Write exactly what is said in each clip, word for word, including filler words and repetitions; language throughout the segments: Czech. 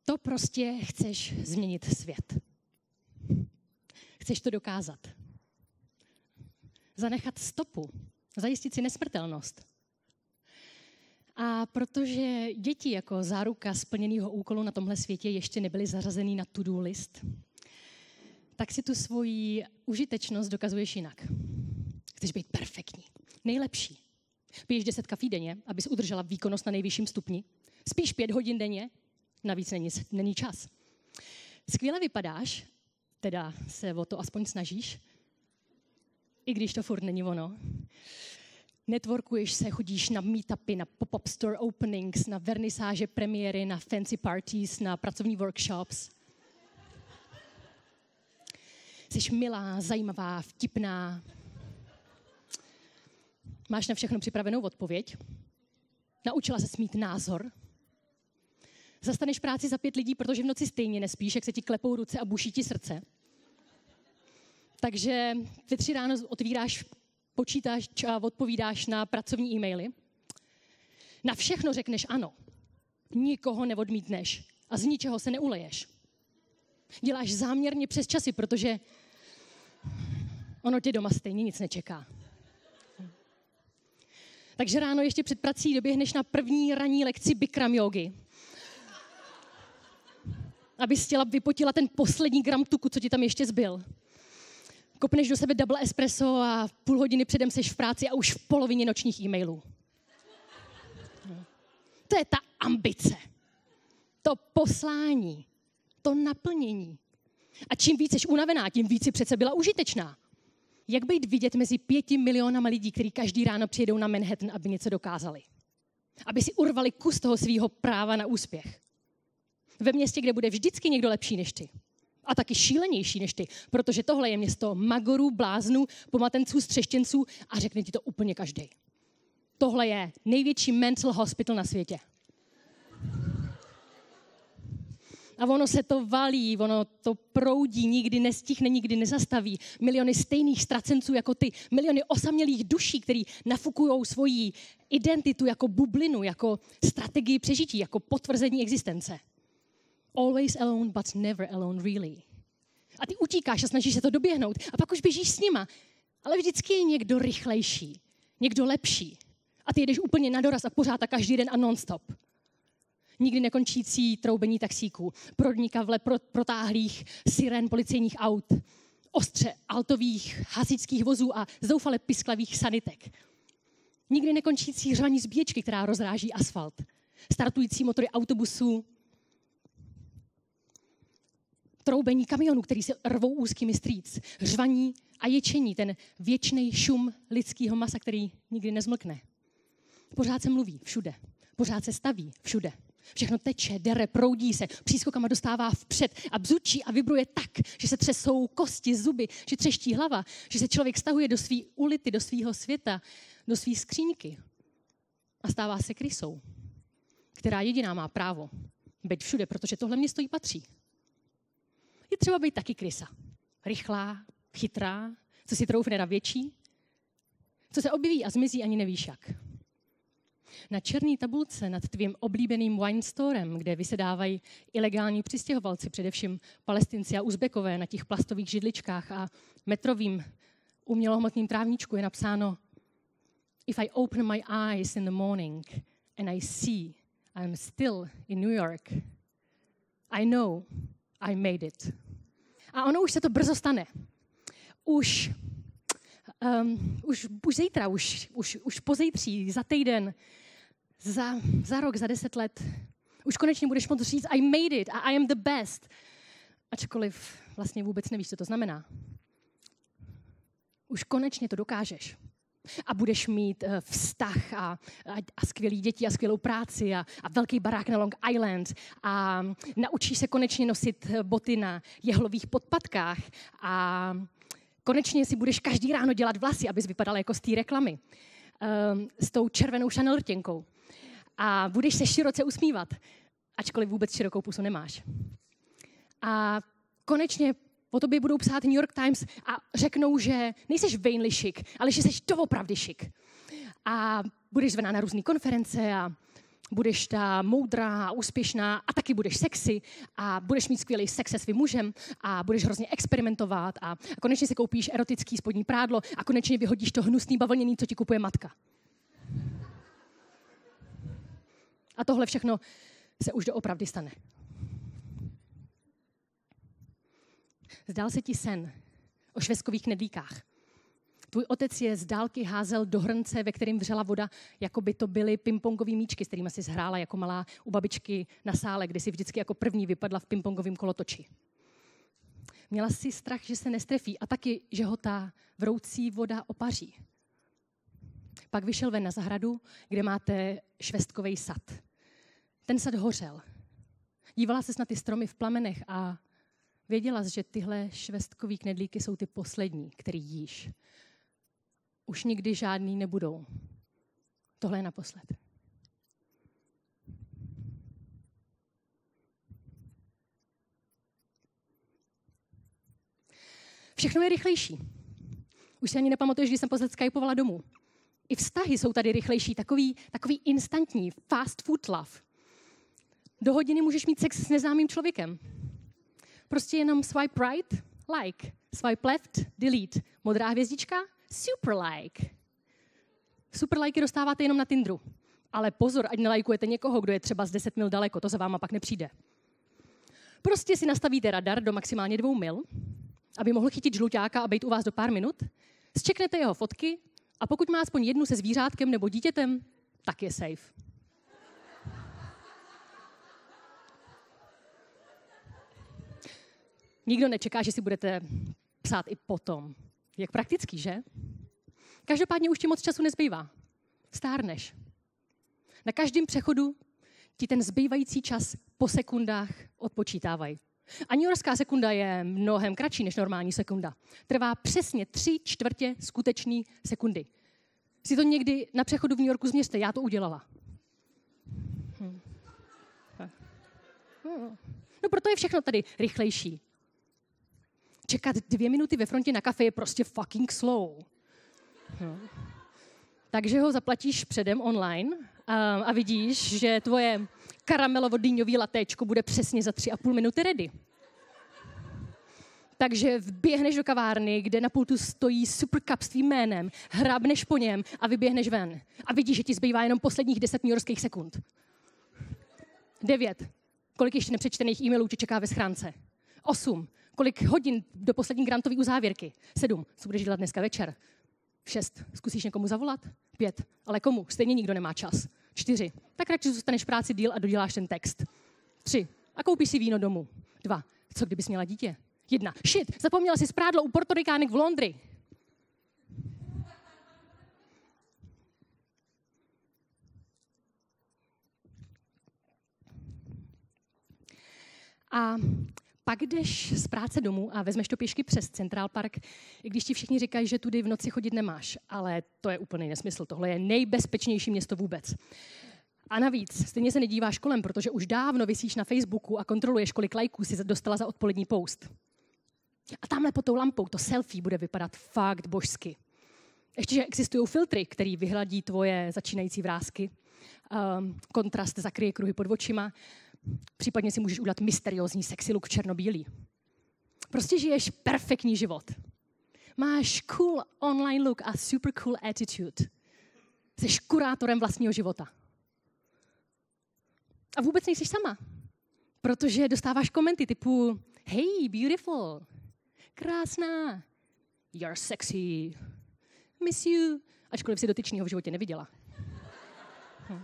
to prostě chceš změnit svět. Chceš to dokázat. Zanechat stopu. Zajistit si nesmrtelnost. A protože děti jako záruka splněného úkolu na tomhle světě ještě nebyly zařazený na to-do list, tak si tu svoji užitečnost dokazuješ jinak. Chceš být perfektní, nejlepší. Piješ deset kafí denně, abys udržela výkonnost na nejvyšším stupni. Spíš pět hodin denně, navíc není, není čas. Skvěle vypadáš, teda se o to aspoň snažíš, i když to furt není ono. Networkuješ se, chodíš na meetupy, na pop-up store openings, na vernisáže, premiéry, na fancy parties, na pracovní workshops. Jsi milá, zajímavá, vtipná. Máš na všechno připravenou odpověď. Naučila se mít názor. Zastaneš práci za pět lidí, protože v noci stejně nespíš, jak se ti klepou ruce a buší ti srdce. Takže ve tři ráno otvíráš počítáš a odpovídáš na pracovní e-maily. Na všechno řekneš ano. Nikoho neodmítneš a z ničeho se neuleješ. Děláš záměrně přes časy, protože ono tě doma stejně nic nečeká. Takže ráno ještě před prací doběhneš na první ranní lekci Bikram jógy. Abys těla vypotila ten poslední gram tuku, co ti tam ještě zbyl. Kopneš do sebe double espresso a půl hodiny předem seš v práci a už v polovině nočních e-mailů. To je ta ambice. To poslání. To naplnění. A čím víc jsi unavená, tím víc si přece byla užitečná. Jak být vidět mezi pěti milionama lidí, kteří každý ráno přijedou na Manhattan, aby něco dokázali? Aby si urvali kus toho svého práva na úspěch. Ve městě, kde bude vždycky někdo lepší než ty. A taky šílenější než ty, protože tohle je město magorů, bláznů, pomatenců, střeštěnců a řekne ti to úplně každý. Tohle je největší mental hospital na světě. A ono se to valí, ono to proudí, nikdy nestihne, nikdy nezastaví. Miliony stejných ztracenců jako ty, miliony osamělých duší, který nafukujou svoji identitu jako bublinu, jako strategii přežití, jako potvrzení existence. Always alone, but never alone really. A ty utíkáš a snažíš se to doběhnout a pak už běžíš s nima. Ale vždycky je někdo rychlejší, někdo lepší. A ty jedeš úplně na doraz a pořád a každý den a non-stop. Nikdy nekončící troubení taxíků, prodnikavle pro, protáhlých siren policejních aut, ostře altových hasičských vozů a zoufale pisklavých sanitek. Nikdy nekončící řvaní zbíječky, která rozráží asfalt. Startující motory autobusů, troubení kamionů, který se rvou úzkými streets, řvaní a ječení, ten věčný šum lidského masa, který nikdy nezmlkne. Pořád se mluví všude, pořád se staví všude. Všechno teče, dere, proudí se, přískokama dostává vpřed a bzučí a vibruje tak, že se třesou kosti, zuby, že třeští hlava, že se člověk stahuje do svý ulity, do svýho světa, do svý skříňky a stává se krysou, která jediná má právo být všude, protože tohle město jí patří. Je třeba být taky krysa. Rychlá, chytrá, co si troufne na větší, co se objeví a zmizí, ani nevíš jak. Na černé tabulce nad tvým oblíbeným wine storem, kde vysedávají ilegální přistěhovalci, především Palestinci a Uzbekové na těch plastových židličkách a metrovým umělohmotným trávníčku je napsáno If I open my eyes in the morning and I see I'm still in New York, I know I made it. A ono už se to brzo stane. Už, um, už, už zítra, už, už, už pozítří, za týden, za, za rok, za deset let, už konečně budeš moct říct I made it a I am the best. Ačkoliv vlastně vůbec nevíš, co to znamená. Už konečně to dokážeš. A budeš mít uh, vztah a, a, a skvělý děti a skvělou práci a, a velký barák na Long Island a naučíš se konečně nosit boty na jehlových podpatkách a konečně si budeš každý ráno dělat vlasy, abys vypadala jako z té reklamy um, s tou červenou Chanel rtěnkou. A budeš se široce usmívat, ačkoliv vůbec širokou pusu nemáš. A konečně o tobě budou psát New York Times a řeknou, že nejseš vainly šik, ale že jsi doopravdy šik. A budeš zvaná na různé konference a budeš ta moudrá, úspěšná a taky budeš sexy a budeš mít skvělý sex se svým mužem a budeš hrozně experimentovat a, a konečně si koupíš erotický spodní prádlo a konečně vyhodíš to hnusný bavlněný, co ti kupuje matka. A tohle všechno se už doopravdy stane. Zdál se ti sen o švestkových knedlíkách. Tvůj otec je z dálky házel do hrnce, ve kterém vřela voda, jako by to byly pingpongový míčky, s kterými si hrála jako malá u babičky na sále, kde si vždycky jako první vypadla v pingpongovém kolotoči. Měla si strach, že se nestrefí a taky, že ho ta vroucí voda opaří. Pak vyšel ven na zahradu, kde máte švestkový sad. Ten sad hořel. Dívala ses na ty stromy v plamenech a věděla jsi, že tyhle švestkový knedlíky jsou ty poslední, který jíš. Už nikdy žádný nebudou. Tohle je naposled. Všechno je rychlejší. Už si ani nepamatuješ, když jsem posled skypovala domů. I vztahy jsou tady rychlejší, takový, takový instantní, fast food love. Do hodiny můžeš mít sex s neznámým člověkem. Prostě jenom swipe right, like. Swipe left, delete. Modrá hvězdička, super like. Super lajky dostáváte jenom na Tinderu. Ale pozor, ať nelajkujete někoho, kdo je třeba z deset mil daleko, to za váma pak nepřijde. Prostě si nastavíte radar do maximálně dvou mil, aby mohl chytit žluťáka a být u vás do pár minut, zčeknete jeho fotky a pokud má aspoň jednu se zvířátkem nebo dítětem, tak je safe. Nikdo nečeká, že si budete psát i potom. Jak praktický, že? Každopádně už ti moc času nezbývá. Stárneš. Na každém přechodu ti ten zbývající čas po sekundách odpočítávají. A newyorská sekunda je mnohem kratší než normální sekunda. Trvá přesně tři čtvrtě skutečné sekundy. Si to někdy na přechodu v New Yorku změřte, já to udělala. Hm. No proto je všechno tady rychlejší. Čekat dvě minuty ve frontě na kafe je prostě fucking slow. Hm. Takže ho zaplatíš předem online a, a vidíš, že tvoje karamelovo-dýňový latéčko bude přesně za tři a půl minuty ready. Takže vběhneš do kavárny, kde na pultu stojí super cup s tvým jménem, hrábneš po něm a vyběhneš ven. A vidíš, že ti zbývá jenom posledních deset newyorských sekund. Devět. Kolik ještě nepřečtených e-mailů tě čeká ve schránce? Osm. Kolik hodin do poslední grantové uzávěrky? Sedm. Co budeš dělat dneska večer? Šest. Zkusíš někomu zavolat? Pět. Ale komu? Stejně nikdo nemá čas. Čtyři. Tak radši zůstaneš v práci díl a doděláš ten text. Tři. A koupíš si víno domů. Dva. Co kdybys měla dítě? Jedna. Shit, zapomněla si sprádlo u Portorikánek v Londry. A pak jdeš z práce domů a vezmeš to pěšky přes Central Park, i když ti všichni říkají, že tudy v noci chodit nemáš. Ale to je úplný nesmysl. Tohle je nejbezpečnější město vůbec. A navíc, stejně se nedíváš kolem, protože už dávno visíš na Facebooku a kontroluješ, kolik lajků si dostala za odpolední post. A tamhle pod tou lampou to selfie bude vypadat fakt božsky. Ještě, že existují filtry, který vyhladí tvoje začínající vrásky. Um, kontrast zakryje kruhy pod očima. Případně si můžeš udělat mysteriózní sexy look černobílý. Prostě žiješ perfektní život. Máš cool online look a super cool attitude. Jsi kurátorem vlastního života. A vůbec nejsi sama. Protože dostáváš komenty typu hey, beautiful, krásná, you're sexy, miss you, ačkoliv si dotyčného v životě neviděla. Hm.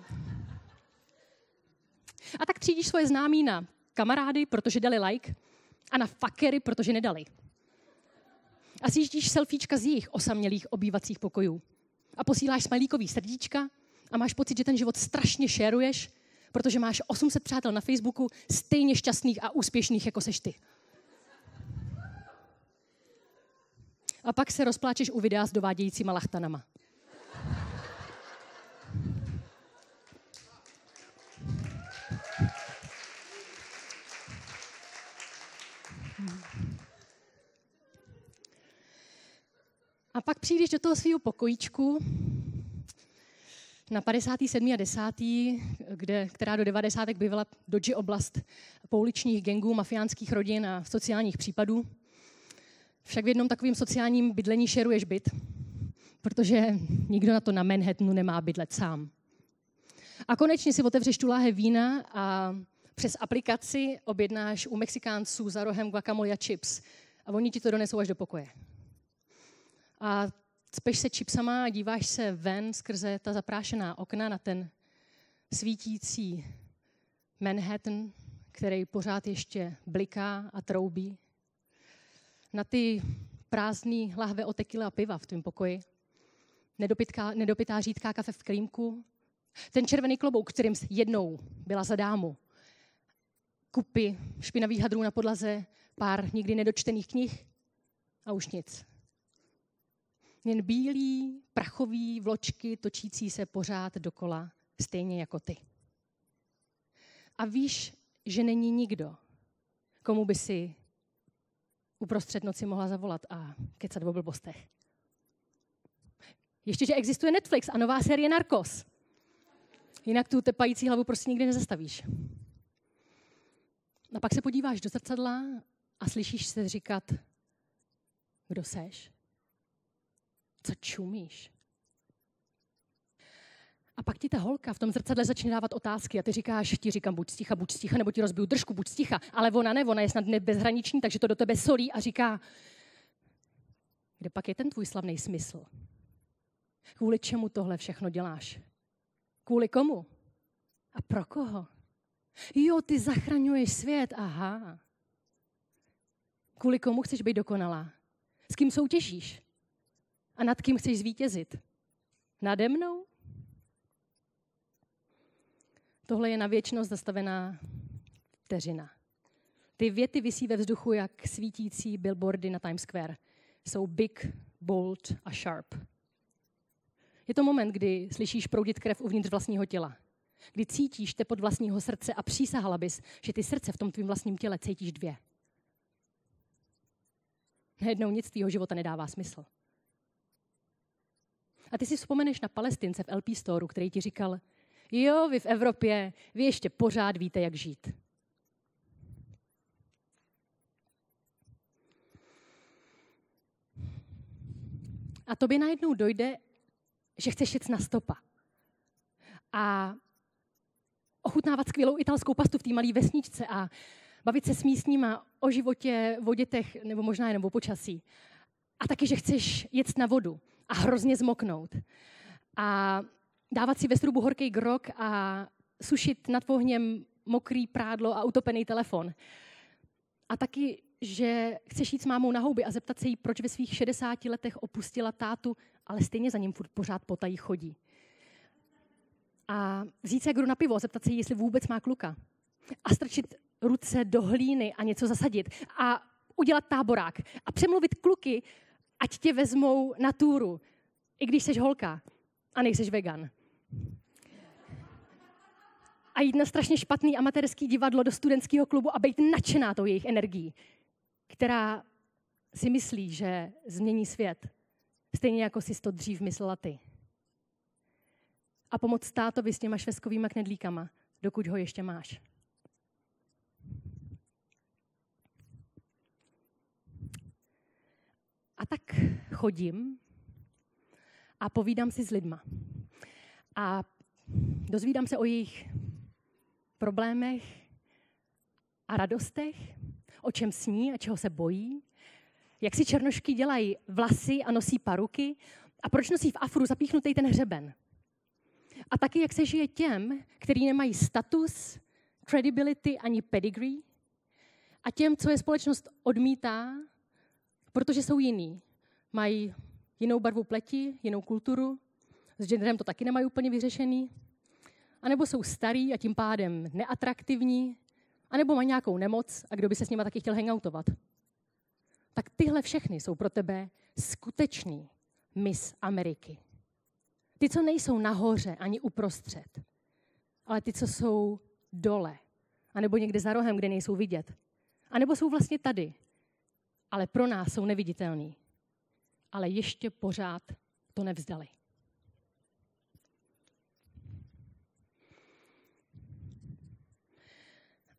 A tak třídíš svoje známí na kamarády, protože dali like, a na fuckery, protože nedali. A sjíždíš selfiečka z jejich osamělých obývacích pokojů. A posíláš smajlíkový srdíčka a máš pocit, že ten život strašně šeruješ, protože máš osm set přátel na Facebooku stejně šťastných a úspěšných, jako seš ty. A pak se rozpláčeš u videa s dovádějícíma lachtanama. A pak přijdeš do toho svého pokojíčku Na padesátém sedmém a desátém Kde, která do devadesátek bývala Dodži oblast pouličních gangů, mafiánských rodin a sociálních případů. Však v jednom takovém sociálním bydlení šeruješ byt, protože nikdo na to na Manhattanu nemá bydlet sám. A konečně si otevřeš tu láhev vína a přes aplikaci objednáš u Mexikánců za rohem guacamole a chips. A oni ti to donesou až do pokoje. A cpeš se chipsama a díváš se ven skrze ta zaprášená okna na ten svítící Manhattan, který pořád ještě bliká a troubí. Na ty prázdný lahve od tekily a piva v tvém pokoji. Nedopitká, nedopitá řídká kafe v klímku. Ten červený klobouk, kterým jednou byla za dámu. Kupy špinavých hadrů na podlaze, pár nikdy nedočtených knih a už nic. Jen bílý, prachový vločky točící se pořád dokola, stejně jako ty. A víš, že není nikdo, komu by si uprostřed noci mohla zavolat a kecat o blbostech. Ještě, že existuje Netflix a nová série Narcos. Jinak tu tepající hlavu prostě nikdy nezastavíš. A pak se podíváš do zrcadla a slyšíš se říkat, kdo seš? Co čumíš? A pak ti ta holka v tom zrcadle začne dávat otázky a ty říkáš, ti říkám, buď sticha, buď sticha, nebo ti rozbiju držku, buď sticha. Ale ona ne, ona je snad bezhraniční, takže to do tebe solí a říká, kde pak je ten tvůj slavný smysl? Kvůli čemu tohle všechno děláš? Kvůli komu? A pro koho? Jo, ty zachraňuješ svět, aha. Kvůli komu chceš být dokonalá? S kým soutěžíš? A nad kým chceš zvítězit? Nade mnou? Tohle je na věčnost zastavená vteřina. Ty věty visí ve vzduchu jak svítící billboardy na Times Square. Jsou big, bold a sharp. Je to moment, kdy slyšíš proudit krev uvnitř vlastního těla. Kdy cítíš tepot vlastního srdce a přísahala bys, že ty srdce v tom tvým vlastním těle cítíš dvě. Najednou nic tvýho života nedává smysl. A ty si vzpomeneš na Palestince v L P Storeu, který ti říkal, jo, vy v Evropě, vy ještě pořád víte, jak žít. A tobě najednou dojde, že chceš jet na stopa. A ochutnávat skvělou italskou pastu v té malé vesničce a bavit se s místníma o životě, o dětech, nebo možná jenom o počasí. A taky, že chceš jet na vodu a hrozně zmoknout. A dávat si ve strubu horký grog a sušit nad ohněm mokrý prádlo a utopený telefon. A taky, že chceš jít s mámou na houby a zeptat se jí, proč ve svých šedesáti letech opustila tátu, ale stejně za ním furt pořád potají chodí. A vzít se jak na pivo a zeptat se jí, jestli vůbec má kluka. A strčit ruce do hlíny a něco zasadit. A udělat táborák. A přemluvit kluky, ať tě vezmou na túru. I když seš holka a nejseš vegan. A jít na strašně špatný amatérský divadlo do studentského klubu a být nadšená tou jejich energií, která si myslí, že změní svět. Stejně jako jsi to dřív myslela ty. A pomoct tátovi s těma švestkovýma knedlíkama, dokud ho ještě máš. A tak chodím a povídám si s lidma. A dozvídám se o jejich problémech a radostech, o čem sní a čeho se bojí, jak si černošky dělají vlasy a nosí paruky a proč nosí v afru zapíchnutý ten hřeben. A taky, jak se žije těm, kteří nemají status, credibility ani pedigree a těm, co je společnost odmítá, protože jsou jiný. Mají jinou barvu pleti, jinou kulturu, s genderem to taky nemají úplně vyřešený, anebo jsou starý a tím pádem neatraktivní, anebo mají nějakou nemoc a kdo by se s nima taky chtěl hangoutovat. Tak tyhle všechny jsou pro tebe skutečný Miss Ameriky. Ty, co nejsou nahoře ani uprostřed, ale ty, co jsou dole, anebo někde za rohem, kde nejsou vidět. A nebo jsou vlastně tady, ale pro nás jsou neviditelný. Ale ještě pořád to nevzdali.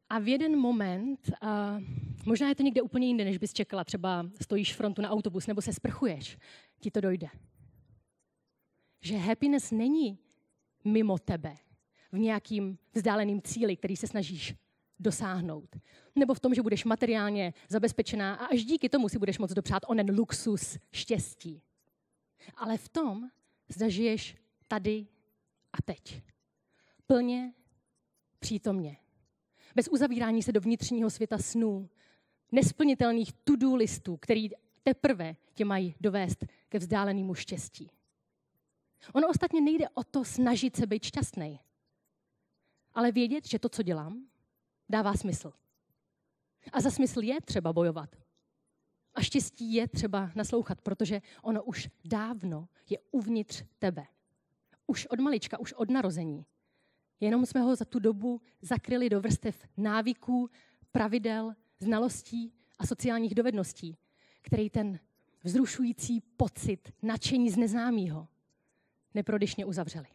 A v jeden moment, a možná je to někde úplně jinde, než bys čekala, třeba stojíš v frontu na autobus nebo se sprchuješ, ti to dojde. Že happiness není mimo tebe, v nějakým vzdáleným cíli, který se snažíš dosáhnout. Nebo v tom, že budeš materiálně zabezpečená a až díky tomu si budeš moct dopřát onen luxus štěstí. Ale v tom, zda žiješ tady a teď. Plně, přítomně. Bez uzavírání se do vnitřního světa snů, nesplnitelných to-do listů, který teprve tě mají dovést ke vzdálenému štěstí. Ono ostatně nejde o to snažit se být šťastnej, ale vědět, že to, co dělám, dává smysl. A za smysl je třeba bojovat. A štěstí je třeba naslouchat, protože ono už dávno je uvnitř tebe. Už od malička, už od narození. Jenom jsme ho za tu dobu zakryli do vrstev návyků, pravidel, znalostí a sociálních dovedností, který ten vzrušující pocit nadšení z neznámého neprodyšně uzavřeli.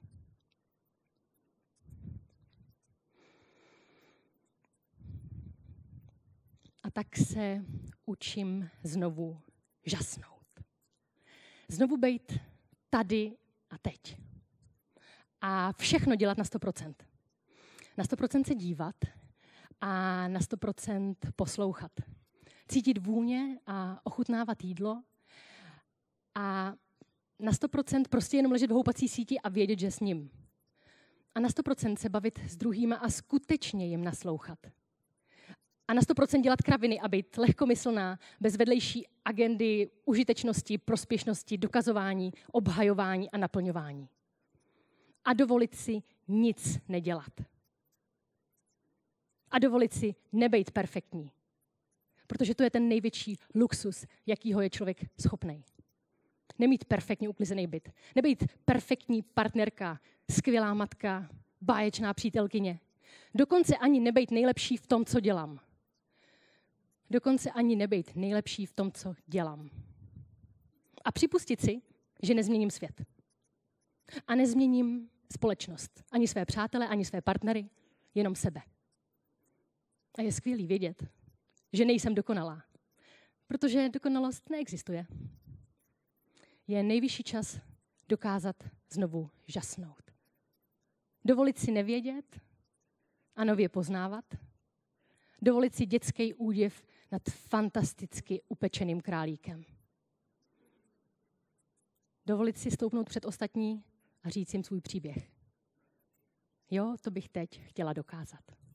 A tak se učím znovu žasnout. Znovu být tady a teď. A všechno dělat na sto procent. Na sto procent se dívat a na sto procent poslouchat. Cítit vůně a ochutnávat jídlo a na sto procent prostě jenom ležet v houpací síti a vědět, že s ním. A na sto procent se bavit s druhýma a skutečně jim naslouchat. A na sto procent dělat kraviny a být lehkomyslná, bez vedlejší agendy užitečnosti, prospěšnosti, dokazování, obhajování a naplňování. A dovolit si nic nedělat. A dovolit si nebejt perfektní. Protože to je ten největší luxus, jakýho je člověk schopnej. Nemít perfektně uklizený byt. Nebejt perfektní partnerka, skvělá matka, báječná přítelkyně. Dokonce ani nebejt nejlepší v tom, co dělám. Dokonce ani nebejt nejlepší v tom, co dělám. A připustit si, že nezměním svět. A nezměním společnost. Ani své přátele, ani své partnery, jenom sebe. A je skvělý vědět, že nejsem dokonalá. Protože dokonalost neexistuje. Je nejvyšší čas dokázat znovu žasnout. Dovolit si nevědět a nově poznávat. Dovolit si dětský údiv nad fantasticky upečeným králíkem. Dovolit si stoupnout před ostatní a říct jim svůj příběh. Jo, to bych teď chtěla dokázat.